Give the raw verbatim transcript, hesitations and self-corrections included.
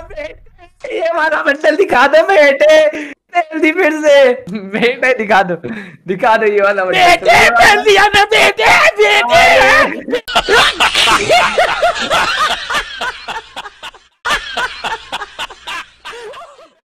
बेटे ये वाला बंडल दिखा दो बेटे, जल्दी फिर से बेटे दिखा दो, दिखा दो ये वाला बंडल। बेटे कर लिया ना बेटे, बेटे